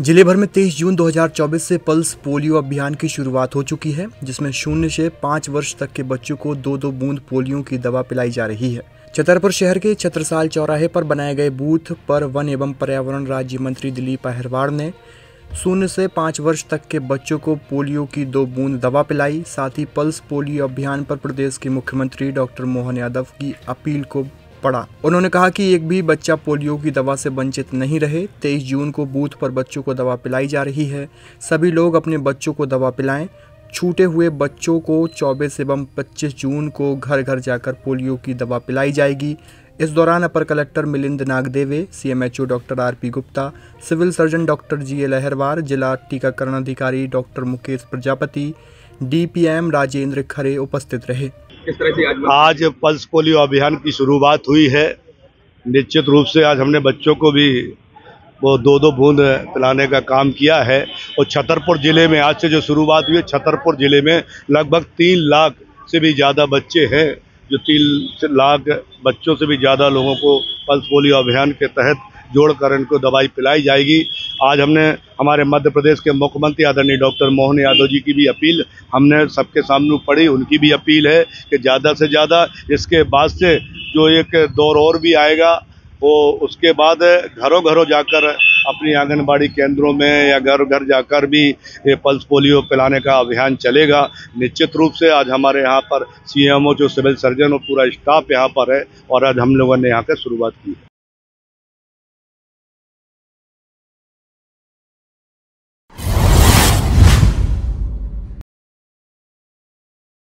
जिले भर में 23 जून 2024 से पल्स पोलियो अभियान की शुरुआत हो चुकी है, जिसमें 0 से 5 वर्ष तक के बच्चों को 2-2 बूंद पोलियो की दवा पिलाई जा रही है। छतरपुर शहर के छत्रसाल चौराहे पर बनाए गए बूथ पर वन एवं पर्यावरण राज्य मंत्री दिलीप अहिरवार ने 0 से 5 वर्ष तक के बच्चों को पोलियो की 2 बूंद दवा पिलाई। साथ ही पल्स पोलियो अभियान पर प्रदेश के मुख्यमंत्री डॉक्टर मोहन यादव की अपील को पढ़ा। उन्होंने कहा कि एक भी बच्चा पोलियो की दवा से वंचित नहीं रहे। 23 जून को बूथ पर बच्चों को दवा पिलाई जा रही है। सभी लोग अपने बच्चों को दवा पिलाएं। छूटे हुए बच्चों को 24 एवं 25 जून को घर घर जाकर पोलियो की दवा पिलाई जाएगी। इस दौरान upper collector Milind Nagdeve, CMHO doctor RP Gupta, civil surgeon doctor GL Ahirwar, जिला टीकाकरण अधिकारी डॉक्टर मुकेश प्रजापति, DPM राजेंद्र खरे उपस्थित रहे। किस तरह से आज पल्स पोलियो अभियान की शुरुआत हुई है। निश्चित रूप से आज हमने बच्चों को भी वो 2-2 बूंद पिलाने का काम किया है। और छतरपुर जिले में आज से जो शुरुआत हुई है, छतरपुर जिले में लगभग 3 लाख से भी ज़्यादा बच्चे हैं। जो 3 लाख बच्चों से भी ज़्यादा लोगों को पल्स पोलियो अभियान के तहत जोड़कर इनको दवाई पिलाई जाएगी। आज हमने हमारे मध्य प्रदेश के मुख्यमंत्री आदरणीय डॉक्टर मोहन यादव जी की भी अपील हमने सबके सामने पढ़ी। उनकी भी अपील है कि ज़्यादा से ज़्यादा इसके बाद से जो एक दौर और भी आएगा, वो उसके बाद घरों घरों जाकर अपनी आंगनबाड़ी केंद्रों में या घर घर जाकर भी ये पल्स पोलियो पिलाने का अभियान चलेगा। निश्चित रूप से आज हमारे यहाँ पर CMO जो सिविल सर्जन और पूरा स्टाफ यहाँ पर है और आज हम लोगों ने यहाँ पर शुरुआत की है।